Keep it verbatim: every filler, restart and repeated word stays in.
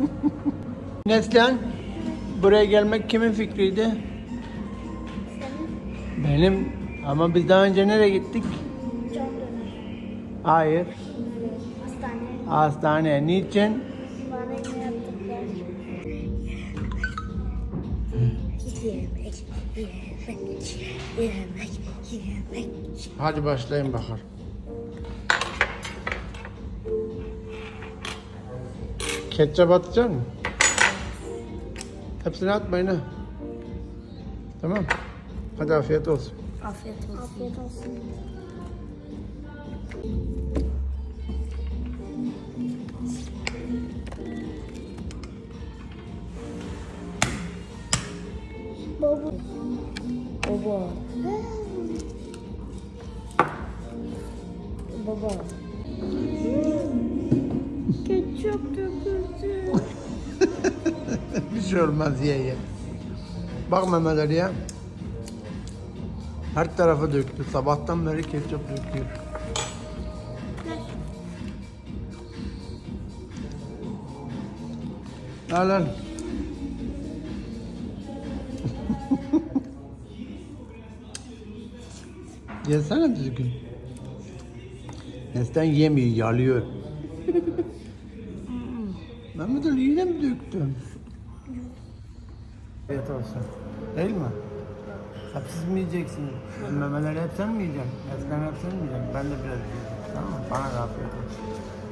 Neslihan, buraya gelmek kimin fikriydi? Senin? Benim. Ama biz daha önce nereye gittik? Can döner. Hayır. Hastane. Hastaneye. Niçin? Bana ne yaptıklar? Yemek, yemek, yemek, yemek. Hadi başlayın bakalım. Ketçap atacak mısın? Hepsini atmayın ha. Tamam. Hadi afiyet olsun. Afiyet olsun. Afiyet olsun. Baba. Baba. Baba. Ketçap döküldü. Bir şey olmaz, ye ye. Bak Mehmet Ali'ye. Her tarafa döktü. Sabahtan beri ketçap döküyor. Al al. Yesene düzgün. Neslihan yemiyor, yalıyor. Mehmet Ali yine mi döktün? Afiyet olsun. Değil mi? Hep siz mi yiyeceksiniz? Mehmet Ali hep sen mi yiyeceksin? Neslihan hep sen mi yiyeceksin? Ben de biraz yiyeceğim. Tamam mı? Bana da afiyet olsun.